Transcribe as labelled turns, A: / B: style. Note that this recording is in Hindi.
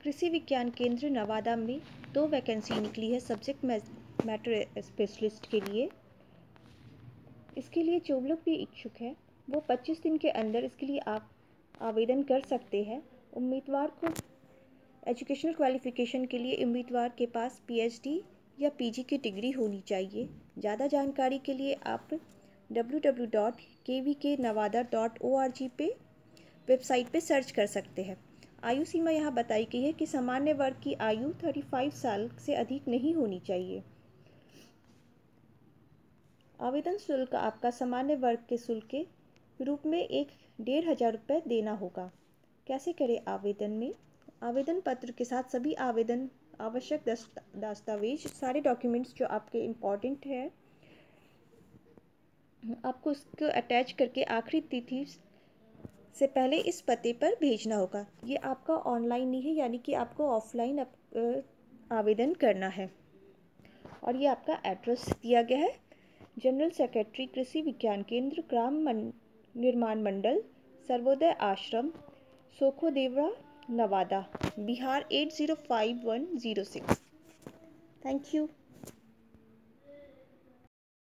A: कृषि विज्ञान केंद्र नवादा में 2 वैकेंसी निकली है सब्जेक्ट मैटर स्पेशलिस्ट के लिए। इसके लिए जो लोग भी इच्छुक है वो 25 दिन के अंदर इसके लिए आप आवेदन कर सकते हैं। उम्मीदवार को एजुकेशनल क्वालिफिकेशन के लिए उम्मीदवार के पास पीएचडी या पीजी की डिग्री होनी चाहिए। ज़्यादा जानकारी के लिए आप www.kvknavada.org पे वेबसाइट पे सर्च कर सकते हैं। आयु सीमा यहाँ बताई गई है कि सामान्य वर्ग की आयु 35 साल से अधिक नहीं होनी चाहिए। आवेदन शुल्क आपका सामान्य वर्ग के शुल्क के रूप में 1,500 रुपये देना होगा। कैसे करें आवेदन में? आवेदन पत्र के साथ सभी आवेदन आवश्यक दस्तावेज सारे डॉक्यूमेंट्स जो आपके इम्पॉर्टेंट है आपको उसको अटैच करके आखिरी तिथि से पहले इस पते पर भेजना होगा। ये आपका ऑनलाइन नहीं है, यानी कि आपको ऑफलाइन आवेदन करना है। और ये आपका एड्रेस दिया गया है, जनरल सेक्रेटरी कृषि विज्ञान केंद्र, ग्राम निर्माण मंडल, सर्वोदय आश्रम, सोखोदेवरा, नवादा, बिहार 805106। Thank you.